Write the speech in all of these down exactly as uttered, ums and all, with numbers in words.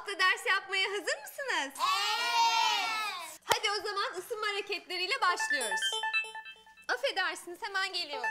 hafta ders yapmaya hazır mısınız? Evet. Hadi o zaman ısınma hareketleriyle başlıyoruz. Affedersiniz, hemen geliyorum.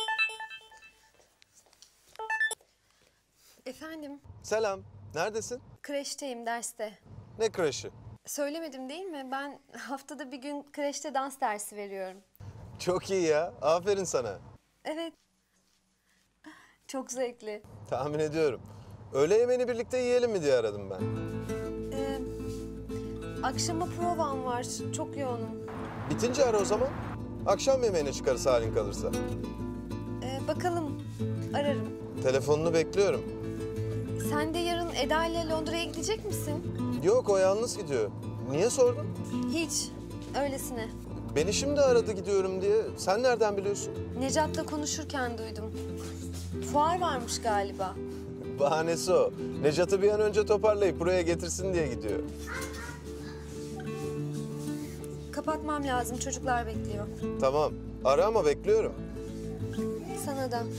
Efendim? Selam. Neredesin? Kreşteyim, derste. Ne kreşi? Söylemedim değil mi? Ben haftada bir gün kreşte dans dersi veriyorum. Çok iyi ya. Aferin sana. Evet. Çok zevkli. Tahmin ediyorum. Öğle yemeğini birlikte yiyelim mi diye aradım ben. Ee, akşama provam var. Çok yoğunum. Bitince ara o zaman. Akşam yemeğine çıkarız halin kalırsa. Ee, bakalım. Ararım. Telefonunu bekliyorum. Sen de yarın Eda ile Londra'ya gidecek misin? Yok, o yalnız gidiyor. Niye sordun? Hiç. Öylesine. Beni şimdi aradı gidiyorum diye. Sen nereden biliyorsun? Necat'la konuşurken duydum. Fuar varmış galiba. Bahanesi o. Necat'ı bir an önce toparlayıp buraya getirsin diye gidiyor. Kapatmam lazım. Çocuklar bekliyor. Tamam. Ara ama bekliyorum. Sana da.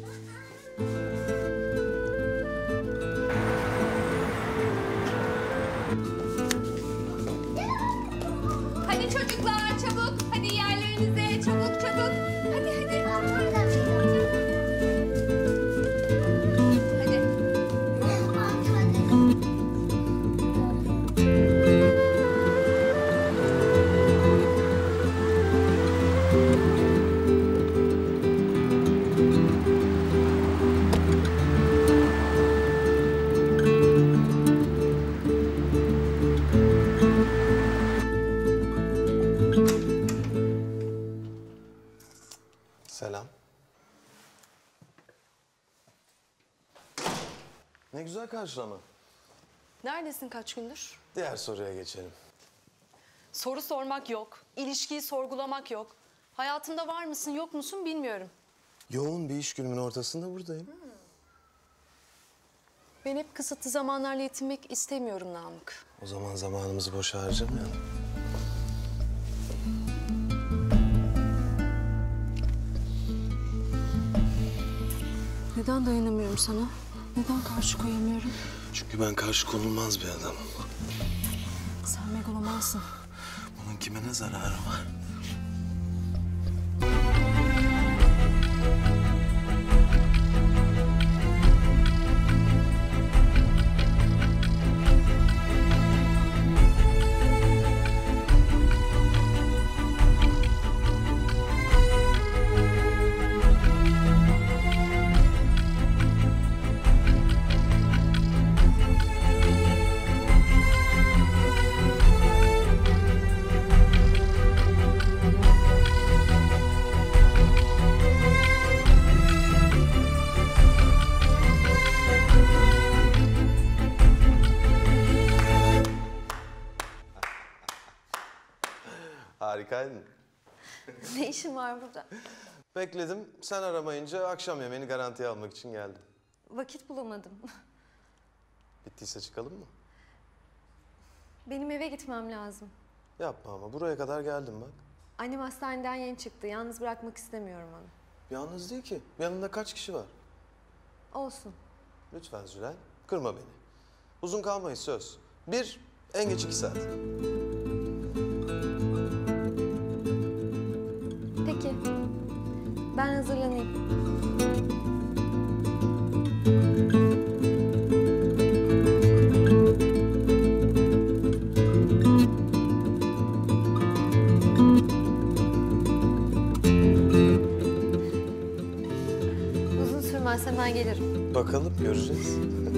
Hadi çocuklar çabuk. Hadi yerlerinize çabuk çabuk. Hadi hadi. Hadi. Selam. Ne güzel karşılama. Neredesin kaç gündür? Diğer soruya geçelim. Soru sormak yok, ilişkiyi sorgulamak yok. Hayatımda var mısın yok musun bilmiyorum. Yoğun bir iş günümün ortasında buradayım. Ben hep kısıtlı zamanlarla yetinmek istemiyorum Namık. O zaman zamanımızı boşa harcamayalım. Neden dayanamıyorum sana? Neden karşı koyamıyorum? Çünkü ben karşı konulmaz bir adamım. Sen megalomansın. Bunun kime ne zararı var? Harikaydın. Ne işin var burada? Bekledim. Sen aramayınca akşam yemeğini garantiye almak için geldim. Vakit bulamadım. Bittiyse çıkalım mı? Benim eve gitmem lazım. Yapma ama. Buraya kadar geldim bak. Annem hastaneden yeni çıktı. Yalnız bırakmak istemiyorum onu. Yalnız değil ki. Yanında kaç kişi var? Olsun. Lütfen Zülal. Kırma beni. Uzun kalmayız söz. Bir, en geç iki saat. Peki. Ben hazırlanayım. Uzun sürmez, hemen gelirim. Bakalım, göreceğiz.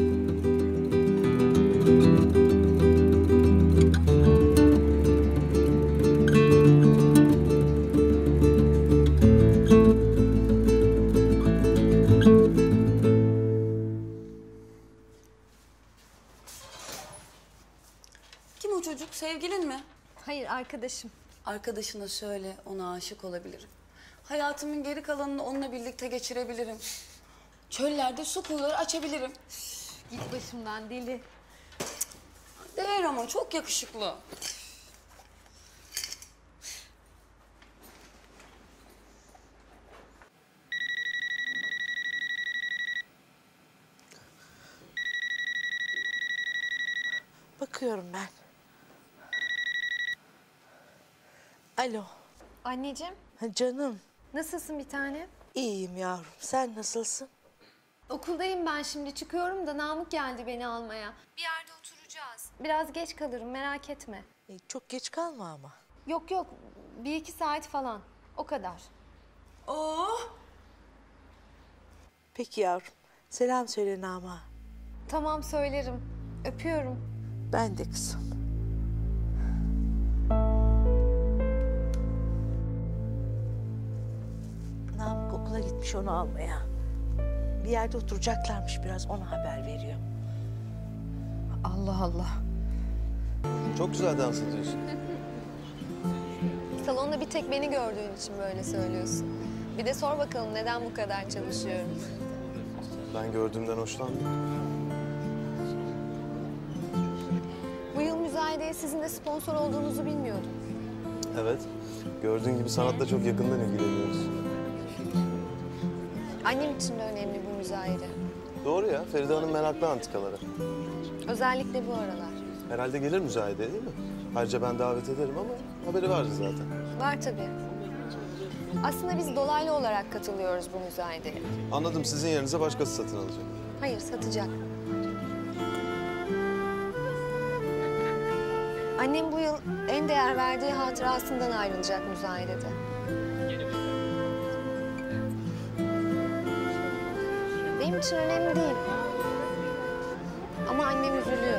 Kim o çocuk? Sevgilin mi? Hayır, arkadaşım. Arkadaşına söyle, ona aşık olabilirim. Hayatımın geri kalanını onunla birlikte geçirebilirim. Çöllerde su kuyuları açabilirim. Git başımdan deli. Değer ama çok yakışıklı. Çıkıyorum ben. Alo. Anneciğim, Ha, canım. nasılsın bir tane? İyiyim yavrum. Sen nasılsın? Okuldayım ben şimdi. Çıkıyorum da Namık geldi beni almaya. Bir yerde oturacağız. Biraz geç kalırım, merak etme. E, çok geç kalma ama. Yok yok, bir iki saat falan. O kadar. Oh! Peki yavrum. Selam söyle Nama. Tamam söylerim. Öpüyorum. Ben de kızım. Namık okula gitmiş onu almaya. Bir yerde oturacaklarmış, biraz ona haber veriyor. Allah Allah. Çok güzel dans ediyorsun. Salonda bir tek beni gördüğün için böyle söylüyorsun. Bir de sor bakalım neden bu kadar çalışıyorum. Ben gördüğümden hoşlandım. Bu yıl müzayedeye sizin de sponsor olduğunuzu bilmiyordum. Evet. Gördüğün gibi sanatla çok yakından ilgileniyoruz. Annem için de önemli bu müzayede. Doğru ya. Feride Hanım meraklı antikalara. Özellikle bu aralar. Herhalde gelir müzayedeye değil mi? Ayrıca ben davet ederim ama haberi vardı zaten. Var tabii. Aslında biz dolaylı olarak katılıyoruz bu müzayedeye. Anladım. Sizin yerinize başkası satın alacak. Hayır, satacak. Annem bu yıl en değer verdiği hatırasından ayrılacak müzayedede. Benim için önemli değil. Ama annem üzülüyor.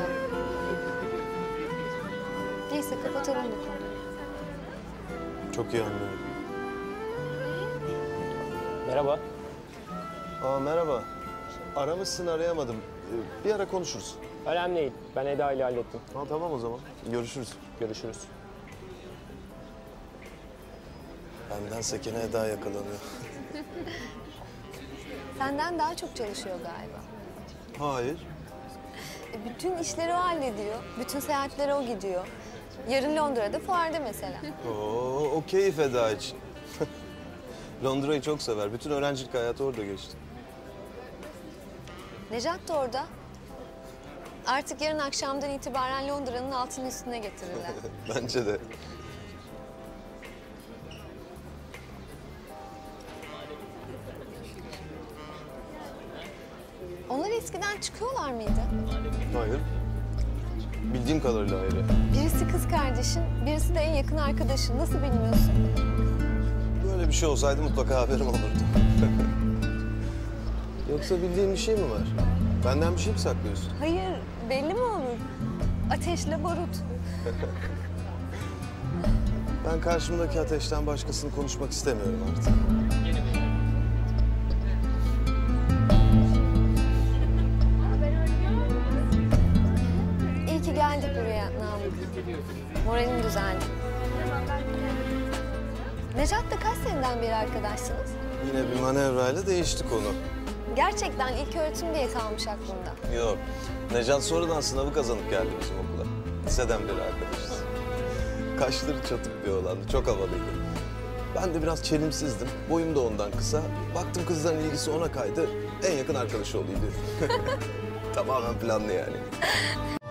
Neyse kapatalım bu konuyu. Çok iyi anlıyorum. Merhaba. Aa merhaba. Aramışsın arayamadım. Ee, bir ara konuşuruz. Önemli değil. Ben Eda ile hallettim. Ha, tamam o zaman. Görüşürüz. Görüşürüz. Benden Sekine Eda yakalanıyor. Senden daha çok çalışıyor galiba. Hayır. E, bütün işleri o hallediyor. Bütün seyahatlere o gidiyor. Yarın Londra'da fuarda mesela. Oo, o keyif Eda için. Londra'yı çok sever. Bütün öğrencilik hayatı orada geçti. Necat da orada. Artık yarın akşamdan itibaren Londra'nın altını üstüne getirirler. Bence de. Onlar eskiden çıkıyorlar mıydı? Hayır. Bildiğim kadarıyla ayrı. Birisi kız kardeşin, birisi de en yakın arkadaşın. Nasıl bilmiyorsun? Böyle bir şey olsaydı mutlaka haberim olurdu. Yoksa bildiğin bir şey mi var? Benden bir şey mi saklıyorsun? Hayır, belli mi olur? Ateşle barut. Ben karşımdaki ateşten başkasını konuşmak istemiyorum artık. İyi ki geldik buraya Namık. Moralim düzeldi. Necat'la kaç seneden beri arkadaşsınız? Yine bir manevrayla değişti konu. Gerçekten ilk öğretim diye kalmış aklımda. Yok. Necat sonradan sınavı kazanıp geldi bizim okula. Liseden beri arkadaşız. Kaşları çatık bir oğlandı. Çok havalıydı. Ben de biraz çelimsizdim. Boyum da ondan kısa. Baktım kızların ilgisi ona kaydı. En yakın arkadaşı olayım dedim. Tamamen planlı yani.